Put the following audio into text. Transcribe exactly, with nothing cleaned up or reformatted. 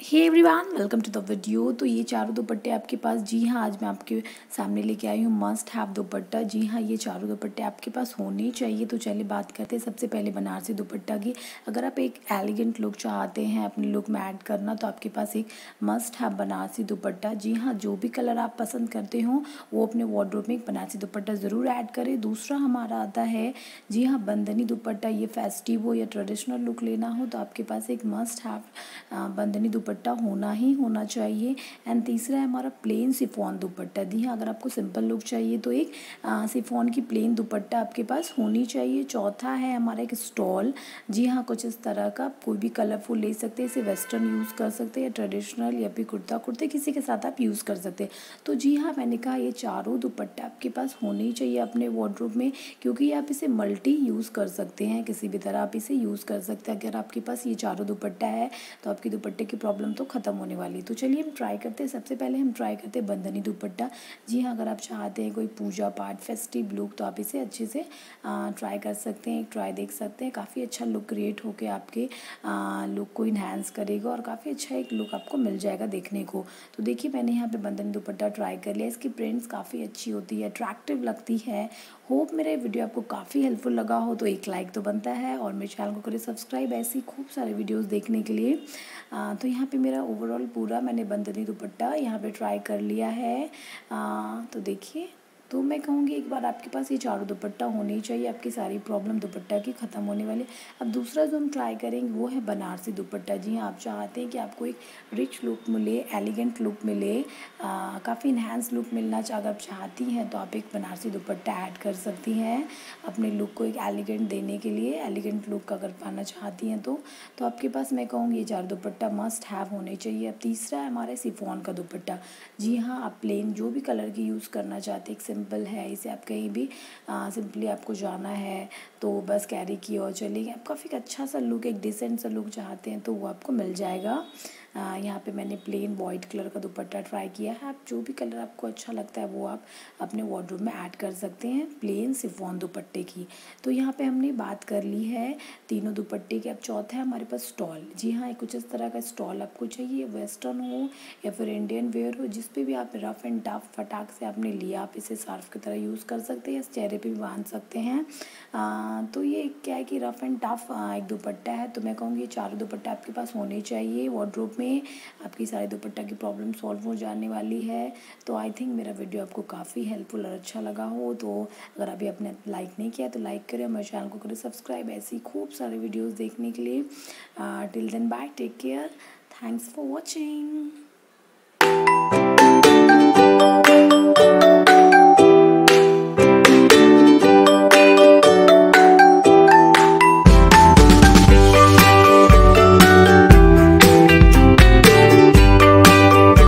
Hey everyone, welcome to the video. तो ये चारों दुपट्टे आपके पास, जी हाँ, आज मैं आपके सामने लेके आई हूँ मस्ट हैव दुपट्टा। जी हाँ, ये चारों दुपट्टे आपके पास होने चाहिए। तो चलिए बात करते हैं सबसे पहले बनारसी दुपट्टा की। अगर आप एक एलिगेंट लुक चाहते हैं अपने लुक में ऐड करना, तो आपके पास एक मस्ट हैव बनारसी दुपट्टा। जी हाँ, जो भी कलर आप पसंद करते हो वो अपने वार्डरोब में एक बनारसी दुपट्टा ज़रूर ऐड करें। दूसरा हमारा आता है, जी हाँ, बंधनी दुपट्टा। ये फेस्टिव हो या ट्रेडिशनल लुक लेना हो तो आपके पास एक मस्ट हैव बंधनी दुपट्टा होना ही होना चाहिए। एंड तीसरा है हमारा प्लेन सिफॉन दुपट्टा। जी हाँ, अगर आपको सिंपल लुक चाहिए तो एक सिफॉन की प्लेन दुपट्टा आपके पास होनी चाहिए। चौथा है हमारा एक स्टॉल। जी हाँ, कुछ इस तरह का, कोई भी कलरफुल ले सकते हैं, इसे वेस्टर्न यूज़ कर सकते हैं या ट्रेडिशनल या फिर कुर्ता कुर्ते किसी के साथ आप यूज़ कर सकते हैं। तो जी हाँ, मैंने कहा ये चारों दुपट्टे आपके पास होने ही चाहिए अपने वार्डरोब में, क्योंकि आप इसे मल्टी यूज़ कर सकते हैं, किसी भी तरह आप इसे यूज़ कर सकते हैं। अगर आपके पास ये चारों दुपट्टा है तो आपकी दुपट्टे की प्रॉब्लम तो ख़त्म होने वाली है। तो चलिए हम ट्राई करते हैं। सबसे पहले हम ट्राई करते हैं बंधनी दुपट्टा। जी हाँ, अगर आप चाहते हैं कोई पूजा पाठ फेस्टिव लुक तो आप इसे अच्छे से ट्राई कर सकते हैं, एक ट्राई देख सकते हैं। काफ़ी अच्छा लुक क्रिएट होकर आपके लुक को इन्हांस करेगा और काफ़ी अच्छा एक लुक आपको मिल जाएगा देखने को। तो देखिए, मैंने यहाँ पे बंधनी दुपट्टा ट्राई कर लिया। इसकी प्रिंट्स काफ़ी अच्छी होती है, अट्रैक्टिव लगती है। होप मेरा ये वीडियो आपको काफ़ी हेल्पफुल लगा हो, तो एक लाइक तो बनता है और मेरे चैनल को करें सब्सक्राइब ऐसी खूब सारे वीडियोस देखने के लिए। आ, तो यहाँ पे मेरा ओवरऑल पूरा मैंने बंधनी दुपट्टा यहाँ पे ट्राई कर लिया है। आ, तो देखिए, तो मैं कहूँगी एक बार आपके पास ये चारों दुपट्टा होनी चाहिए, आपकी सारी प्रॉब्लम दुपट्टा की ख़त्म होने वाली। अब दूसरा जो हम ट्राई करेंगे वो है बनारसी दुपट्टा। जी हाँ, आप चाहते हैं कि आपको एक रिच लुक मिले, एलिगेंट लुक मिले, काफ़ी इन्हांस लुक मिलना अगर आप चाहती हैं तो आप एक बनारसी दुपट्टा ऐड कर सकती हैं अपने लुक को एक एलिगेंट देने के लिए। एलिगेंट लुक अगर पाना चाहती हैं तो तो आपके पास मैं कहूँगी ये चार दुपट्टा मस्ट हैव होने चाहिए। अब तीसरा है हमारा सिफॉन का दुपट्टा। जी हाँ, आप प्लेन जो भी कलर की यूज़ करना चाहते हैं, एक सिंपल है, इसे आप कहीं भी सिंपली आपको जाना है तो बस कैरी किए और चलेंगे। आप काफ़ी अच्छा सा लुक, एक डिसेंट सा लुक चाहते हैं तो वो आपको मिल जाएगा। आ, यहाँ पे मैंने प्लेन वाइट कलर का दुपट्टा ट्राई किया है। आप जो भी कलर आपको अच्छा लगता है वो आप अपने वार्डरोब में ऐड कर सकते हैं प्लेन सिफॉन दुपट्टे की। तो यहाँ पे हमने बात कर ली है तीनों दुपट्टे की। अब चौथा है हमारे पास स्टॉल। जी हाँ, कुछ इस तरह का स्टॉल आपको चाहिए, वेस्टर्न हो या फिर इंडियन वेयर हो, जिस पे भी आप रफ़ एंड टफ फटाक से आपने लिया, आप इसे सार्फ की तरह यूज़ कर सकते हैं या चेहरे पे भी बांध सकते हैं। आ, तो ये क्या है कि रफ़ एंड टफ एक दुपट्टा है। तो मैं कहूँगी ये चारों दुपट्टे आपके पास होने चाहिए वार्डरोब में, आपकी सारी दुपट्टा की प्रॉब्लम सॉल्व हो जाने वाली है। तो आई थिंक मेरा वीडियो आपको काफ़ी हेल्पफुल और अच्छा लगा हो। तो अगर अभी आपने लाइक नहीं किया तो लाइक करें, मेरे चैनल को करें सब्सक्राइब ऐसी खूब सारे वीडियोस देखने के लिए। Till then bye, take care, thanks for watching.